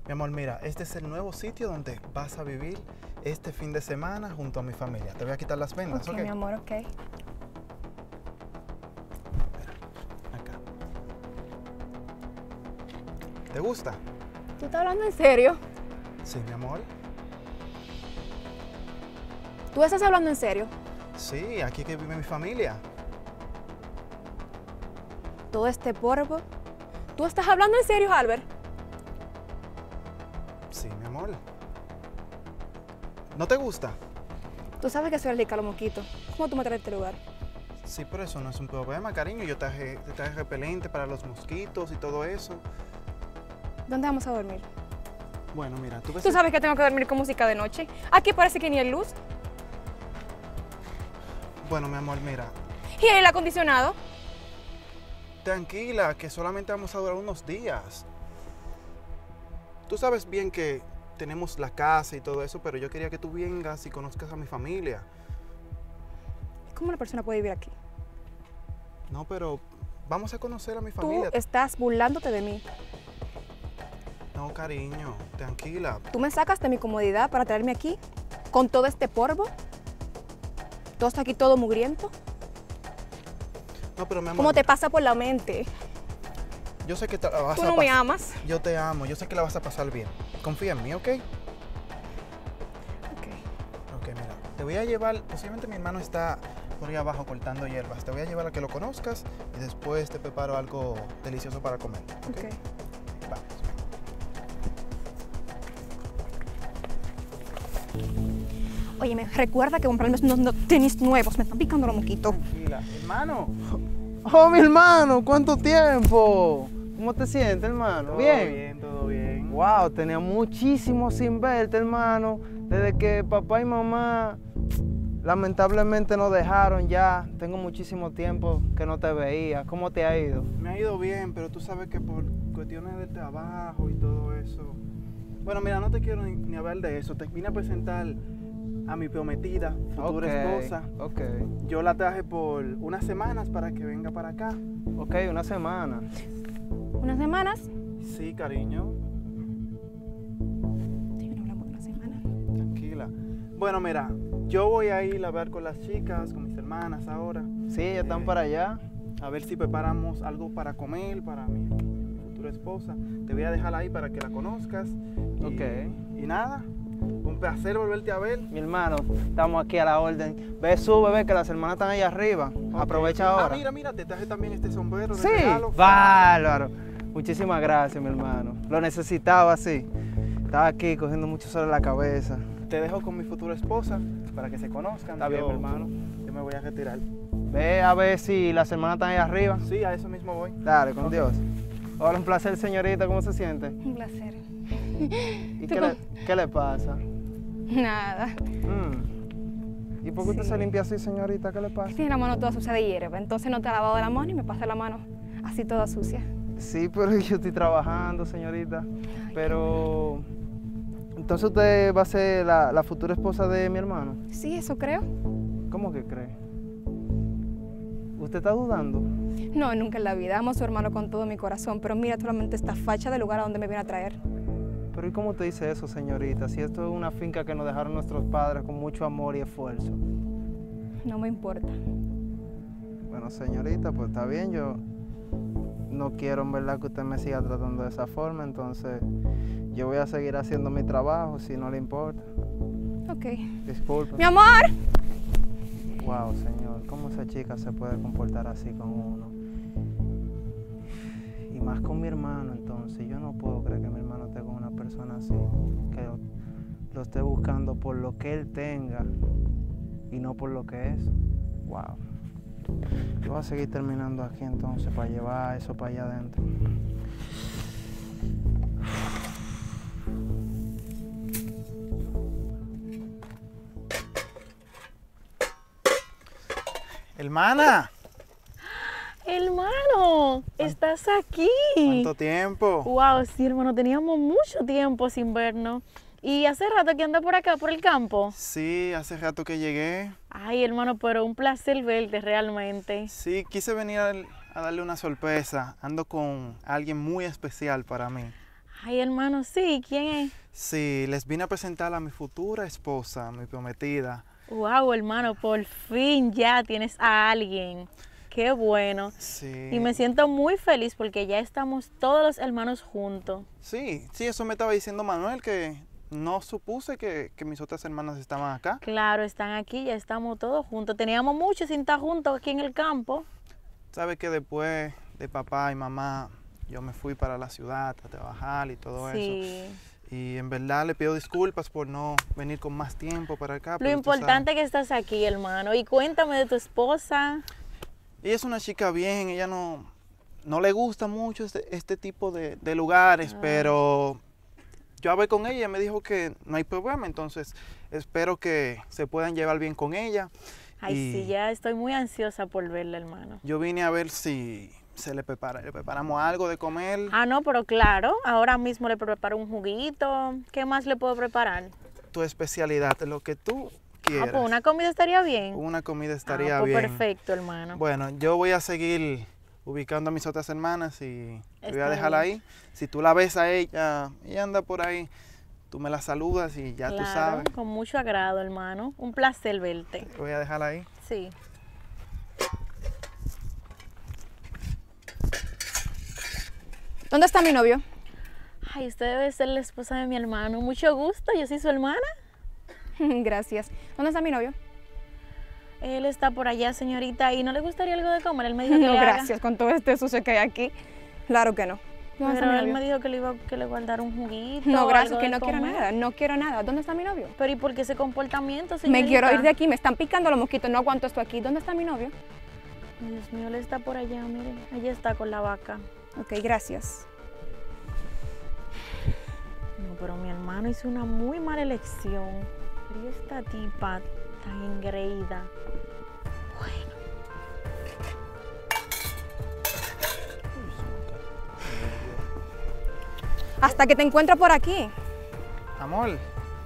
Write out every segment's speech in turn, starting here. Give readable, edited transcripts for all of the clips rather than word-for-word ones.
Mi amor, mira, este es el nuevo sitio donde vas a vivir este fin de semana junto a mi familia. Te voy a quitar las vendas, ¿ok? mi amor, ok. Acá. ¿Te gusta? ¿Tú estás hablando en serio? Sí, mi amor. ¿Tú estás hablando en serio? Sí, aquí es que vive mi familia. Todo este polvo. ¿Tú estás hablando en serio, Albert? Sí, mi amor. ¿No te gusta? Tú sabes que soy alérgica a los mosquitos. ¿Cómo tú me traes a este lugar? Sí, pero eso no es un problema, cariño. Yo te traje repelente para los mosquitos y todo eso. ¿Dónde vamos a dormir? Bueno, mira, tú ves... ¿Tú sabes que tengo que dormir con música de noche? Aquí parece que ni hay luz. Bueno, mi amor, mira. ¿Y el acondicionado? Tranquila, que solamente vamos a durar unos días. Tú sabes bien que tenemos la casa y todo eso, pero yo quería que tú vengas y conozcas a mi familia. ¿Cómo una persona puede vivir aquí? No, pero vamos a conocer a mi Tú familia. estás burlándote de mí. No, cariño, tranquila. Tú me sacas de mi comodidad para traerme aquí con todo este polvo. Todo está aquí todo mugriento. No, pero mi amor, ¿Cómo te pasa por la mente? yo sé que te la vas Tú a no me pasar. amas. Yo te amo, yo sé que la vas a pasar bien. Confía en mí, ¿ok? Ok. Ok, mira, te voy a llevar, posiblemente mi hermano está por ahí abajo cortando hierbas. Te voy a llevar a que lo conozcas y después te preparo algo delicioso para comer. ¿Ok? Ok. Vamos. Oye, me recuerda que comprarme unos tenis nuevos. Me están picando los mosquitos. Tranquila, hermano. Oh, mi hermano, ¿cuánto tiempo? ¿Cómo te sientes, hermano? Todo ¿Bien? bien, todo bien. Wow, tenía muchísimo sin verte, hermano. Desde que papá y mamá lamentablemente nos dejaron ya. Tengo muchísimo tiempo que no te veía. ¿Cómo te ha ido? Me ha ido bien, pero tú sabes que por cuestiones del trabajo y todo eso. Bueno, mira, no te quiero ni hablar de eso. Te vine a presentar a mi prometida, futura esposa. Ok, Yo la traje por unas semanas para que venga para acá. ok, una semana. ¿Unas semanas? Sí, cariño, Sí, no hablamos de una semana. tranquila. Bueno, mira, yo voy a ir a hablar con las chicas, con mis hermanas ahora. Sí, ya están para allá. A ver si preparamos algo para comer para mi futura esposa. Te voy a dejar ahí para que la conozcas. Ok. Y nada, un placer volverte a ver. Mi hermano, estamos aquí a la orden. Ve, sube, ve que las hermanas están allá arriba. Aprovecha Ok. ahora. Mira, te traje también este sombrero de Sí, regalo. bárbaro. Muchísimas gracias, mi hermano. Lo necesitaba así. Estaba aquí cogiendo mucho sol en la cabeza. Te dejo con mi futura esposa para que se conozcan. Está bien, mi hermano. Yo me voy a retirar. Ve a ver si las hermanas están allá arriba. Sí, a eso mismo voy. Dale, con Ok. Dios. Hola, un placer, señorita. ¿Cómo se siente? Un placer. ¿Y qué le pasa? Nada. ¿Y por qué usted Sí. se limpia así, señorita? ¿Qué le pasa? Tiene la mano toda sucia de hierba. Entonces no te ha lavado la mano y me pasa la mano así toda sucia. Sí, pero yo estoy trabajando, señorita. Pero... Entonces usted va a ser la futura esposa de mi hermano. Sí, eso creo. ¿Cómo que cree? ¿Usted está dudando? No, nunca en la vida. Amo a su hermano con todo mi corazón, pero mira solamente esta facha del lugar a donde me viene a traer. Pero ¿y cómo te dice eso, señorita? Si esto es una finca que nos dejaron nuestros padres con mucho amor y esfuerzo. No me importa. Bueno, señorita, pues está bien. Yo no quiero en verdad que usted me siga tratando de esa forma, entonces yo voy a seguir haciendo mi trabajo si no le importa. Ok. Disculpe. ¡Mi amor! Wow, señor, ¿cómo esa chica se puede comportar así con uno? Y más con mi hermano, entonces. Yo no puedo creer que mi hermano esté con una persona así, que lo esté buscando por lo que él tenga y no por lo que es. Wow. Yo voy a seguir terminando aquí entonces para llevar eso para allá adentro. Hermana, Hermano, estás aquí. ¿cuánto tiempo? Wow, sí, hermano, teníamos mucho tiempo sin vernos. ¿Y hace rato que anda por acá, por el campo? Sí, hace rato que llegué. Ay, hermano, pero un placer verte realmente. Sí, quise venir a darle una sorpresa. Ando con alguien muy especial para mí. Ay, hermano, sí, ¿quién es? Sí, les vine a presentar a mi futura esposa, mi prometida. Wow, hermano, por fin ya tienes a alguien. Qué bueno. Sí. Y me siento muy feliz porque ya estamos todos los hermanos juntos. Sí, eso me estaba diciendo Manuel, que no supuse que mis otras hermanas estaban acá. Claro, están aquí, ya estamos todos juntos. Teníamos mucho sin estar juntos aquí en el campo. Sabe que después de papá y mamá, yo me fui para la ciudad a trabajar y todo eso. Sí. Y en verdad le pido disculpas por no venir con más tiempo para acá. Lo pero tú importante sabes, es que estás aquí, hermano. Y cuéntame de tu esposa. ella es una chica bien, ella no le gusta mucho este tipo de lugares, pero yo hablé con ella y me dijo que no hay problema, entonces espero que se puedan llevar bien con ella. Ay, Y sí, ya estoy muy ansiosa por verla, hermano. yo vine a ver si le preparamos algo de comer. Ah, no, pero claro, ahora mismo le preparo un juguito. ¿Qué más le puedo preparar? Tu especialidad, lo que tú quieras. Ah, pues una comida estaría bien. Una comida estaría pues bien. perfecto, hermano. Bueno, yo voy a seguir ubicando a mis otras hermanas y te voy a Está dejarla bien. ahí. Si tú la ves a ella anda por ahí, tú me la saludas y ya tú Claro, sabes. con mucho agrado, hermano. Un placer verte. Voy a dejarla ahí. Sí. ¿Dónde está mi novio? Ay, usted debe ser la esposa de mi hermano. Mucho gusto, yo soy su hermana. Gracias. ¿Dónde está mi novio? Él está por allá, señorita, y no le gustaría algo de comer. Él me dijo que No, le haga. gracias. Con todo este sucio que hay aquí. Claro que no. ¿Dónde está Pero mi él novio? me dijo que le guardara un juguito. No, gracias, algo que de no quiero comer. nada. No quiero nada. ¿Dónde está mi novio? Pero ¿y por qué ese comportamiento, señorita? Me quiero ir de aquí. Me están picando los mosquitos. No aguanto esto aquí. ¿Dónde está mi novio? Dios mío, él está por allá, miren. Allá está con la vaca. Ok, gracias. No, pero mi hermano hizo una muy mala elección. Pero ¿y esta tipa tan engreída? Bueno. Hasta que te encuentro por aquí. Amor,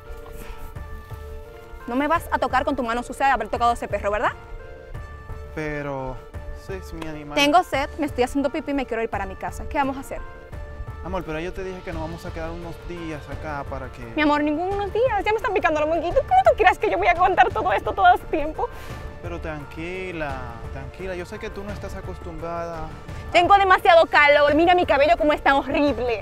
No me vas a tocar con tu mano sucia de haber tocado a ese perro, ¿verdad? pero ese es mi animal. Tengo sed, me estoy haciendo pipí y me quiero ir para mi casa. ¿Qué vamos a hacer? Amor, pero yo te dije que nos vamos a quedar unos días acá para que... Mi amor, ningunos días. Ya me están picando los mosquitos. ¿Cómo tú crees que yo voy a aguantar todo esto todo este tiempo? Pero tranquila, tranquila. Yo sé que tú no estás acostumbrada. Tengo demasiado calor. Mira mi cabello cómo es tan horrible.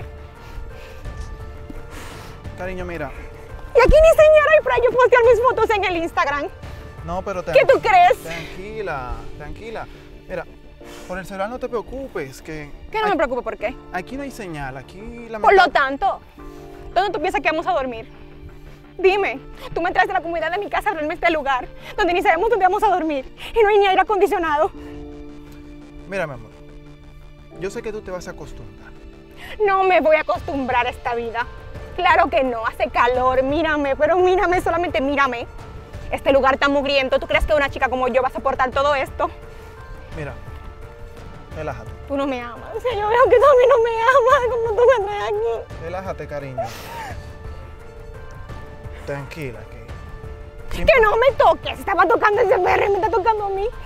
Cariño, mira. Y aquí ni señora hay para yo postear mis fotos en el Instagram. No, pero ¿Qué tú crees? Tranquila, tranquila. Mira, por el celular no te preocupes, que... Que no me preocupo, ¿por qué? Aquí no hay señal, aquí la... Por lo tanto, ¿dónde tú piensas que vamos a dormir? Dime, tú me traes de la comunidad de mi casa a verme este lugar, donde ni sabemos dónde vamos a dormir, y no hay ni aire acondicionado. Mira, mi amor, yo sé que tú te vas a acostumbrar. No me voy a acostumbrar a esta vida. Claro que no, hace calor, mírame, pero mírame, solamente mírame. Este lugar tan mugriento, ¿tú crees que una chica como yo va a soportar todo esto? Mira, relájate, Tú no me amas, o sea, yo veo que tú a mí no me amas, como tú me traes aquí. relájate, cariño. Tranquila, que... Que no me toques, estaba tocando ese perro y me está tocando a mí.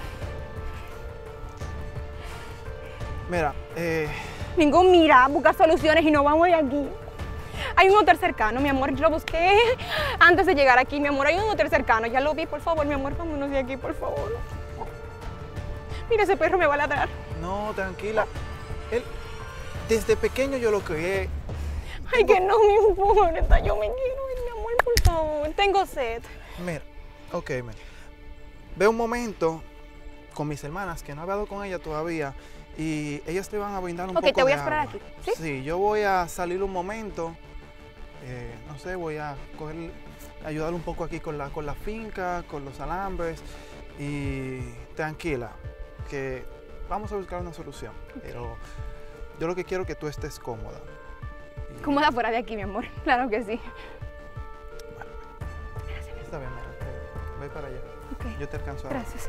Mira, Ningún mira, busca soluciones y nos vamos de aquí. Hay un hotel cercano, mi amor, yo lo busqué antes de llegar aquí, mi amor, hay un hotel cercano, ya lo vi, por favor, mi amor, vámonos de aquí, por favor. Mira, ese perro me va a ladrar. no, tranquila. Él, desde pequeño yo lo crié. Ay, que no, mi amor, yo me quiero ir, mi amor, por favor, tengo sed. Mira, ok, mira. Ve un momento con mis hermanas, que no he hablado con ellas todavía, y ellas te van a brindar un Ok, poco te voy a de esperar agua. aquí, ¿sí? Sí, yo voy a salir un momento, no sé, voy a ayudar un poco aquí con la finca, con los alambres, y tranquila, que vamos a buscar una solución, pero yo lo que quiero es que tú estés cómoda. Y- Cómoda fuera de aquí, mi amor, claro que sí. Bueno, está bien, mira, voy para allá. Ok, Yo te alcanzo ahora. gracias.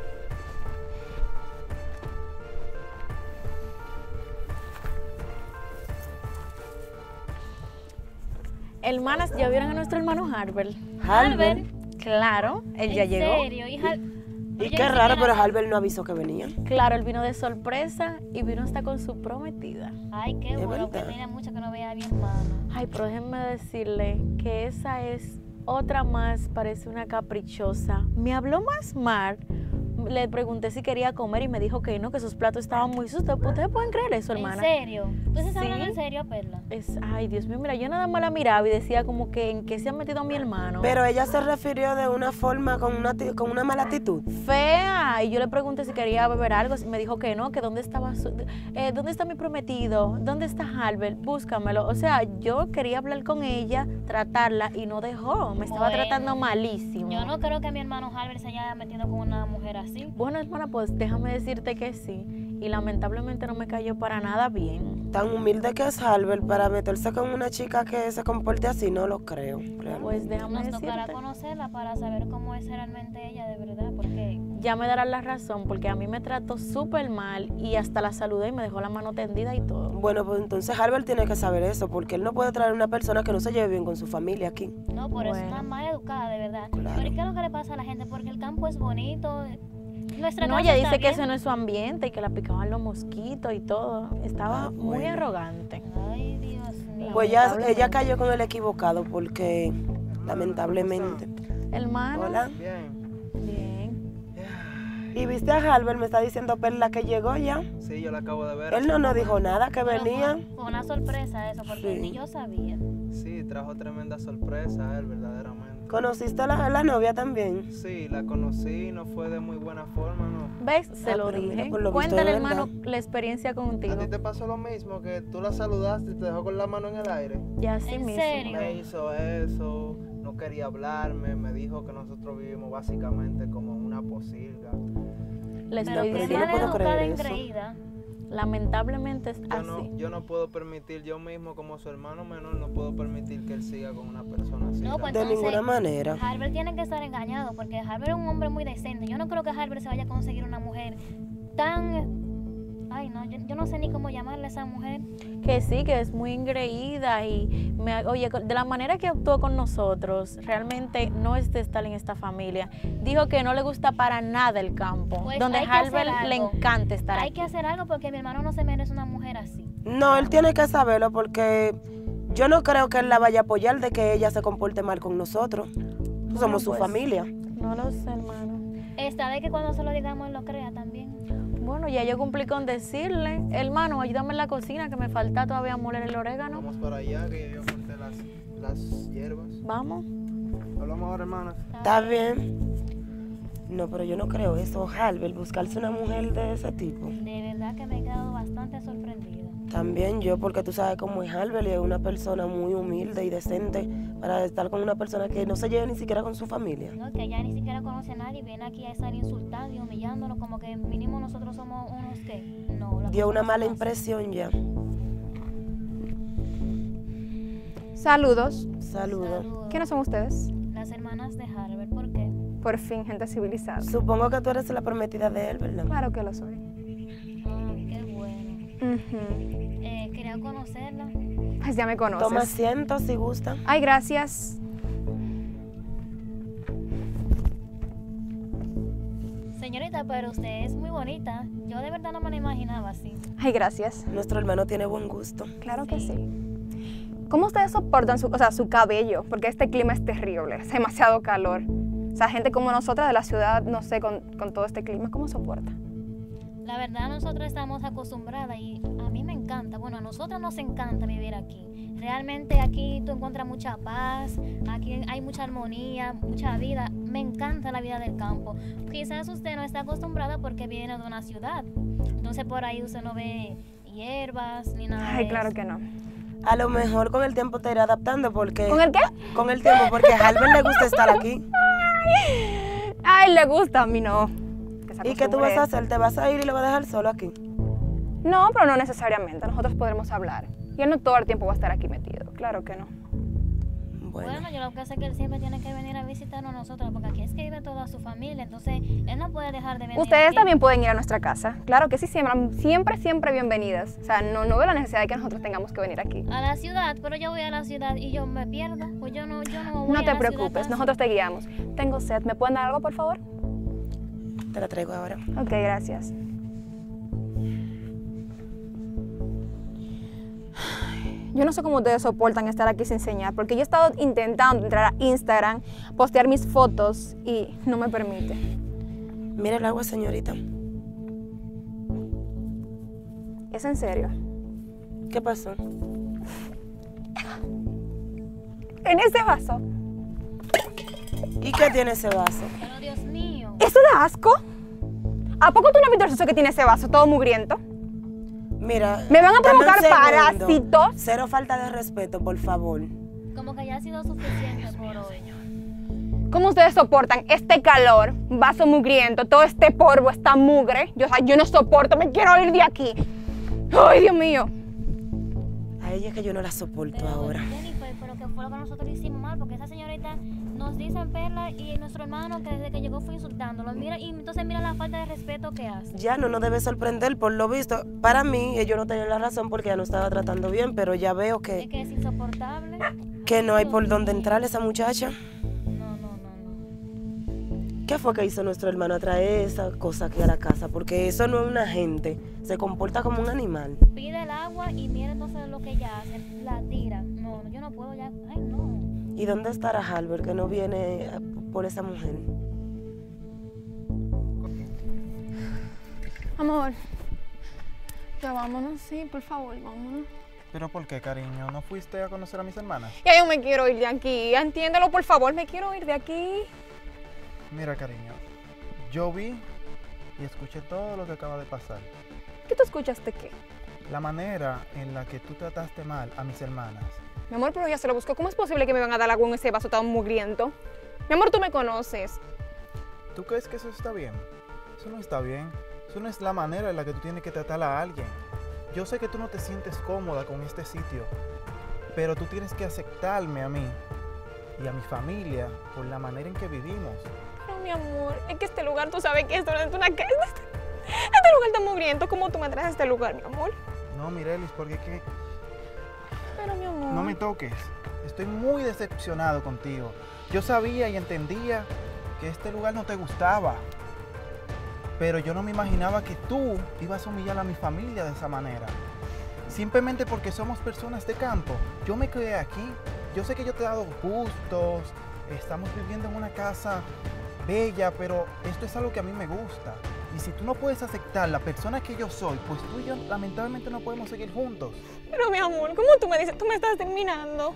Hermanas, ¿ya vieron a nuestro hermano Harbert? ¿Harbert? Claro, él ya ¿En llegó. serio? ¿Y Y qué raro, pero Albert no avisó que venía. Claro, él vino de sorpresa y vino hasta con su prometida. Ay, qué Es bueno, que verdad. tenía mucho que no veía a mi hermano. Ay, pero déjenme decirle que esa es otra más, parece una caprichosa. Me habló más mal. Le pregunté si quería comer y me dijo que no, que sus platos estaban muy sucios. ¿Ustedes pueden creer eso, hermana? ¿En serio? ¿Tú estás hablando Sí. en serio, Perla? Ay, Dios mío, mira, yo nada más la miraba y decía como que en qué se ha metido mi hermano. Pero ella se refirió de una forma, con una mala actitud. Fea. Y yo le pregunté si quería beber algo. Me dijo que no, que dónde estaba dónde está mi prometido, dónde está Albert, búscamelo. O sea, yo quería hablar con ella, tratarla y no dejó. Me estaba Bueno, tratando malísimo. Yo no creo que mi hermano Albert se haya metido con una mujer así. Bueno, hermana, pues déjame decirte que sí. Y lamentablemente no me cayó para nada bien. Tan humilde que es Albert para meterse con una chica que se comporte así, no lo creo. realmente. Pues déjame Nos tocará decirte. conocerla para saber cómo es realmente ella de verdad, porque Ya me darás la razón, porque a mí me trató súper mal y hasta la saludé y me dejó la mano tendida y todo. Bueno, pues entonces Albert tiene que saber eso, porque él no puede traer una persona que no se lleve bien con su familia aquí. no, por eso es Bueno. una mal educada, de verdad. Claro. Pero ¿qué es lo que le pasa a la gente? Porque el campo es bonito. Nuestra No, casa ella está dice que bien. ese no es su ambiente y que la picaban los mosquitos y todo. Estaba Ah, muy bueno. arrogante. Ay, Dios mío. Pues ella Lamentablemente. cayó con el equivocado, porque lamentablemente. Hermano. Hola. Bien. Bien. Y viste a Albert, me está diciendo Perla que llegó ya. Sí, yo la acabo de ver. Él no nos dijo nada que Pero venía. fue una sorpresa eso, porque Sí. ni yo sabía. Sí, trajo tremenda sorpresa él, verdaderamente. ¿Conociste a la novia también? Sí, la conocí, no fue de muy buena forma, ¿no? ¿Ves? Se Ah, lo pero mira, dije. por lo visto Cuéntale, de hermano, verdad. la experiencia ¿A contigo. ti te pasó lo mismo? Que tú la saludaste y te dejó con la mano en el aire. Y así ¿En mismo. serio? Me hizo eso, no quería hablarme, me dijo que nosotros vivimos básicamente como en una posilga. Le Pero estoy que yo diciendo. no puedo educada creer y eso. engreída. Lamentablemente es Yo así. yo no puedo permitir, yo mismo como su hermano menor, no puedo permitir que él siga con una persona así. No, pues De entonces, ninguna manera. Albert tiene que estar engañado porque Albert es un hombre muy decente. Yo no creo que Albert se vaya a conseguir una mujer tan... Ay, no, yo no sé ni cómo llamarle a esa mujer. Que sí, que es muy engreída y oye, de la manera que actuó con nosotros, realmente no es de estar en esta familia. Dijo que no le gusta para nada el campo, Pues donde hay que a hacer Albert le algo. encanta estar Hay aquí. que hacer algo porque mi hermano no se merece una mujer así. No, él tiene que saberlo porque yo no creo que él la vaya a apoyar de que ella se comporte mal con nosotros. Somos su pues, familia. No lo sé, hermano. Esta vez que cuando se lo digamos él lo crea también. Bueno, ya yo cumplí con decirle, hermano, ayúdame en la cocina que me falta todavía moler el orégano. Vamos para allá, que yo corté las hierbas. Vamos. Hablamos ahora, hermana. Está bien. No, pero yo no creo eso, Albert, buscarse una mujer de ese tipo. De verdad que me he quedado bastante sorprendida. También yo, porque tú sabes cómo es Albert, y es una persona muy humilde y decente para estar con una persona que no se lleve ni siquiera con su familia. ¿No? Que ella ni siquiera conoce a nadie, viene aquí a estar insultando y humillándolo, como que mínimo nosotros somos unos que no. las Dio una cosas mala son así. impresión ya. Saludos. Saludos. Saludos. ¿Quiénes son ustedes? Las hermanas de Harvard, ¿por qué? Por fin, gente civilizada. Supongo que tú eres la prometida de él, ¿verdad? Claro que lo soy. Ah, qué bueno. Ujú. Quería conocerla. Pues ya me conoces. Toma asiento si gusta. Ay, gracias. Señorita, pero usted es muy bonita. Yo de verdad no me la imaginaba así. Ay, gracias. Nuestro hermano tiene buen gusto. Claro que sí. ¿Cómo ustedes soportan su cabello? Porque este clima es terrible, es demasiado calor. O sea, gente como nosotras de la ciudad, no sé, con todo este clima, ¿cómo soporta? La verdad, nosotros estamos acostumbradas y a mí me encanta. Bueno, a nosotros nos encanta vivir aquí. Realmente aquí tú encuentras mucha paz, aquí hay mucha armonía, mucha vida. Me encanta la vida del campo. Quizás usted no está acostumbrada porque viene de una ciudad. Entonces por ahí usted no ve hierbas ni nada. Ay, de claro eso. que no. A lo mejor con el tiempo te irá adaptando porque... ¿Con el qué? Con el tiempo, porque a Albert le gusta estar aquí. Ay, le gusta, a mí no. Que se ¿Y qué tú vas a acostumbre. hacer? ¿Te vas a ir y lo vas a dejar solo aquí? No, pero no necesariamente. Nosotros podremos hablar. Y él no todo el tiempo va a estar aquí metido. Claro que no. Bueno, yo lo que sé es que él siempre tiene que venir a visitarnos a nosotros, porque aquí es que vive toda su familia, entonces él no puede dejar de venir. Ustedes aquí. también pueden ir a nuestra casa. Claro que sí, siempre bienvenidas. O sea, no veo la necesidad de que nosotros tengamos que venir aquí. A la ciudad, pero yo voy a la ciudad y yo me pierdo, pues yo no voy No a te la preocupes, ciudad nosotros te guiamos. Tengo sed, ¿me pueden dar algo, por favor? Te la traigo ahora. Ok, gracias. Yo no sé cómo ustedes soportan estar aquí sin señal, porque yo he estado intentando entrar a Instagram, postear mis fotos y no me permite. Mira el agua, señorita. ¿Es en serio? ¿Qué pasó? En ese vaso. ¿Y qué tiene ese vaso? Pero Dios mío. ¿Eso da asco? ¿A poco tú no has visto el sucio que tiene ese vaso todo mugriento? Mira. Me van a dame un provocar segundo. parásitos. Cero falta de respeto, por favor. Como que ya ha sido suficiente por hoy. ¿Cómo ustedes soportan este calor, vaso mugriento, todo este polvo, esta mugre? Yo no soporto, me quiero ir de aquí. ¡Ay, Dios mío! A ella es que yo no la soporto Pero, ahora. Jennifer, pero que fue lo que nosotros hicimos mal, porque esa señorita nos dice en Perla y nuestro hermano que desde que llegó fue insultándolo. Mira, y entonces mira la falta de respeto que hace. Ya no nos debe sorprender, por lo visto. Para mí, ellos no tenían la razón porque ella no estaba tratando bien, pero ya veo Es que que es insoportable. no hay por dónde entrar esa muchacha. No. ¿Qué fue que hizo nuestro hermano a traer esa cosa aquí a la casa? Porque eso no es una gente, se comporta como un animal. Pide el agua y mira entonces lo que ella hace, la tira. No, yo no puedo ya. Ay, no. ¿Y dónde estará Albert que no viene por esa mujer? Amor, ya vámonos, sí, por favor, vámonos. ¿Pero por qué, cariño? ¿No fuiste a conocer a mis hermanas? Ya yo me quiero ir de aquí, entiéndelo, por favor, me quiero ir de aquí. Mira, cariño, yo vi y escuché todo lo que acaba de pasar. ¿Qué tú escuchaste qué? La manera en la que tú trataste mal a mis hermanas. Mi amor, pero ya se lo buscó. ¿Cómo es posible que me van a dar agua en ese vaso tan mugriento? Mi amor, tú me conoces. ¿Tú crees que eso está bien? Eso no está bien. Eso no es la manera en la que tú tienes que tratar a alguien. Yo sé que tú no te sientes cómoda con este sitio, pero tú tienes que aceptarme a mí y a mi familia por la manera en que vivimos. Pero mi amor, es que este lugar, tú sabes que esto no es una casa. Este lugar tan mugriento, ¿cómo tú me traes a este lugar, mi amor? No, Mirelis, porque es que Pero mi amor. no me toques. Estoy muy decepcionado contigo. Yo sabía y entendía que este lugar no te gustaba, pero yo no me imaginaba que tú ibas a humillar a mi familia de esa manera. Simplemente porque somos personas de campo. Yo me crié aquí. Yo sé que yo te he dado gustos. Estamos viviendo en una casa bella, pero esto es algo que a mí me gusta. Y si tú no puedes aceptar la persona que yo soy, pues tú y yo lamentablemente no podemos seguir juntos. Pero mi amor, ¿cómo tú me dices? Tú me estás terminando.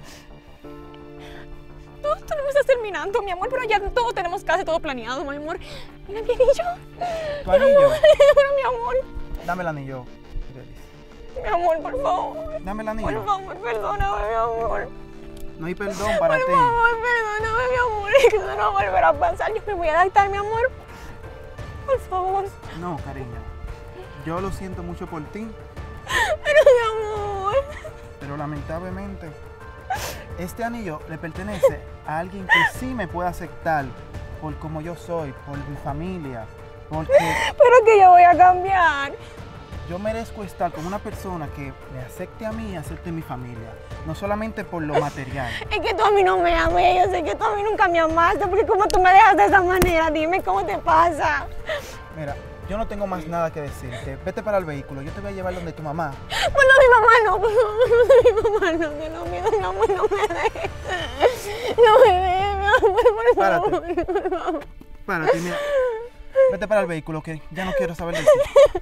Tú no me estás terminando, mi amor, pero ya todos tenemos casi todo planeado, mi amor. Mira mi anillo. ¿Tu anillo? Pero mi amor, Dame el anillo, Mirelis. mi amor, por favor. Dame el anillo. Por favor, perdóname, mi amor. No hay perdón para ti. Por favor, perdóname, mi amor. Es que eso no va a volver a pasar. Yo me voy a adaptar, mi amor. Por favor. No, cariño. Yo lo siento mucho por ti, Pero mi amor. pero lamentablemente este anillo le pertenece a alguien que sí me puede aceptar por como yo soy, por mi familia, porque Pero que yo voy a cambiar. yo merezco estar con una persona que me acepte a mí y acepte a mi familia, no solamente por lo material. Es que tú a mí no me amas. Yo sé que tú a mí nunca me amaste. Porque como tú me dejas de esa manera, dime cómo te pasa. Mira, yo no tengo más nada que decirte. Vete para el vehículo, yo te voy a llevar donde tu mamá. Bueno, mi mamá no, por favor, mi mamá no, te lo pido, mi amor, no me dejes. No me dejes, mi amor, por favor. Párate. Párate, mira. Vete para el vehículo, que ya no quiero saber de ti.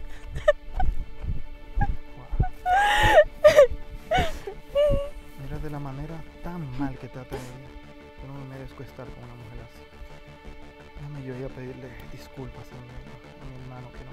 Mira de la manera tan mal que trata de ella. Yo no me merezco estar con una mujer así. Déjame yo ir a pedirle disculpas a mi hermano, que